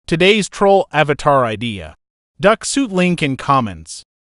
Today's troll avatar idea. Duck suit link in comments.